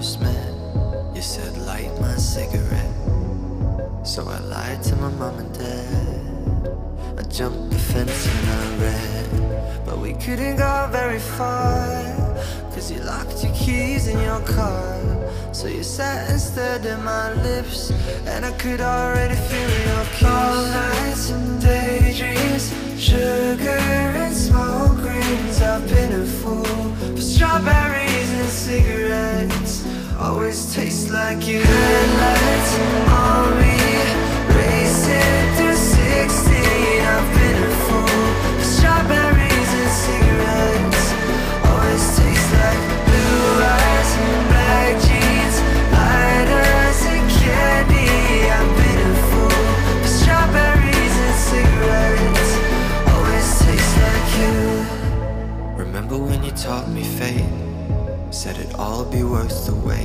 first met, you said light my cigarette. So I lied to my mom and dad. I jumped the fence and I ran, but we couldn't go very far, cause you locked your keys in your car. So you sat and stared at my lips, and I could already feel your kiss. All nights and daydreams, sugar and smoke rings. I've been a fool for strawberries and cigarettes. Always taste like you. Headlights on me, racing through 16. I've been a fool for strawberries and cigarettes. Always taste like blue eyes and black jeans, lighters and candy. I've been a fool for strawberries and cigarettes. Always taste like you. Remember when you taught me fate? Said it'd all be worth the wait.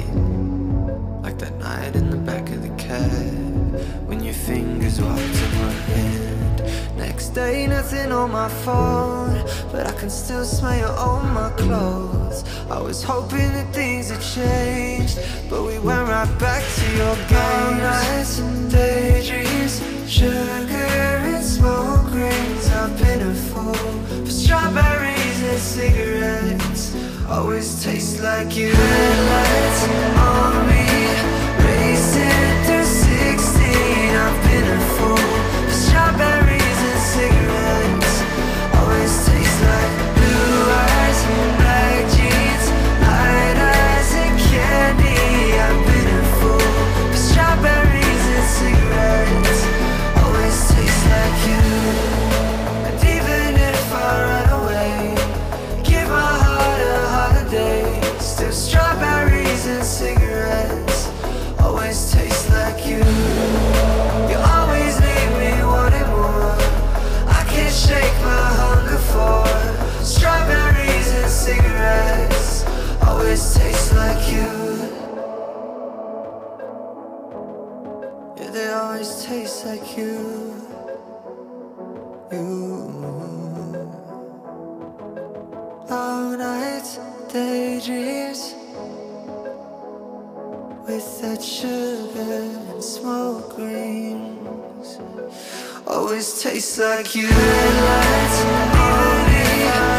Like that night in the back of the cab, when your fingers walked in my hand. Next day, nothing on my phone, but I can still smell you on my clothes. I was hoping that things had changed, but we went right back to your games. Nights and daydreams, sugar and smoke rings. I've been a fool for strawberries and cigarettes. Always taste like you. Headlights on me, racing through 16. I've been a fool for strawberries and cigarettes. Always taste like blue eyes and black jeans, lighters and candy. I've been a fool for strawberries and cigarettes. Always taste like you. And even if I run away, give my heart a holiday, still strawberries and cigarettes. Always taste like you. You always leave me wanting more. I can't shake my hunger for strawberries and cigarettes. Always taste like you. Yeah, they always taste like you. Long nights, daydreams, with that sugar and smoke rings. Always tastes like you. Headlights on me,